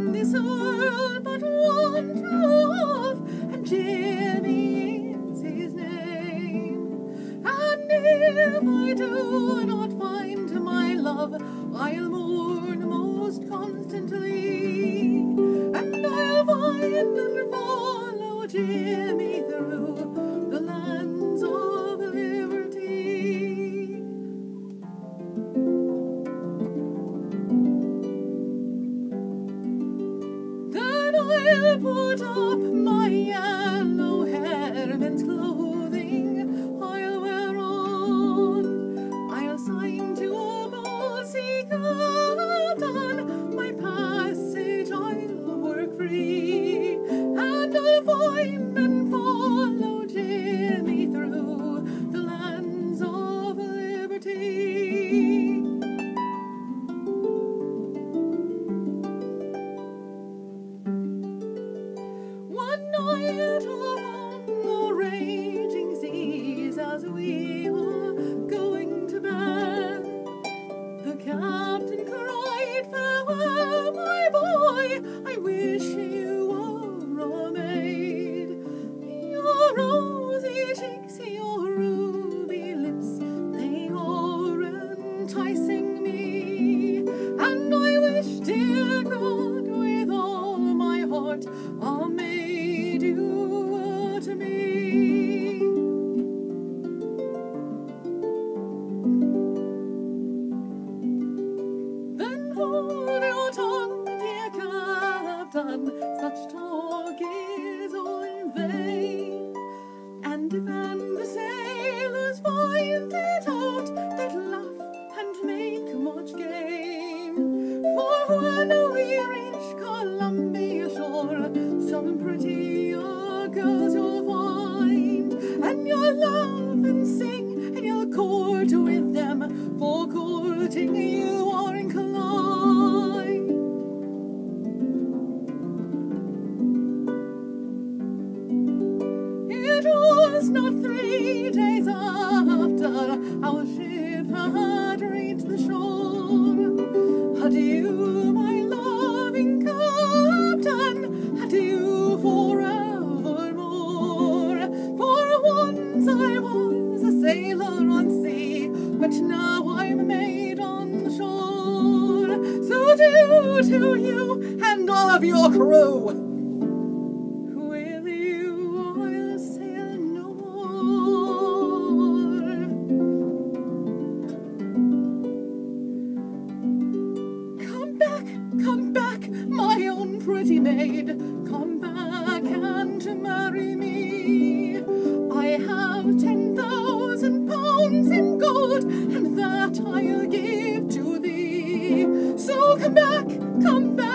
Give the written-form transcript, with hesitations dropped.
in this world but one to love, and Jimmy is his name. And if I do not find my love, I'll mourn most constantly, and I'll find and follow Jimmy through the lands of liberty. Then I'll put up my yellow hair, men's clothing I'll wear on. I'll sign to a bossy captain, my passage I'll work free, and I'll find and follow Jimmy through the lands of liberty. One night on the raging seas, as we were going to bed, the captain cried, "Farewell, my boy, I wish you were a maid. Your rosy cheeks, your ruby lips, they are enticing me, and I wish, dear God, with all my heart, a maid you were to me." Then hold your tongue, dear captain, such talk is all in vain, and defend the sailors find it out, that laugh and make much game. For when we reach Columbia shore, some prettier girls you'll find, and you'll laugh and sing, and you'll court with them, for courting you are inclined. It was not 3 days after our ship had reached the shore. Adieu, my loving captain, adieu forevermore. For once I was a sailor on sea, but now I'm a maid on the shore. So adieu to you and all of your crew. With you I'll sail no more. Come back, my own pretty maid, come back and marry me. I have 10,000 pounds in gold, and that I'll give to thee. So come back,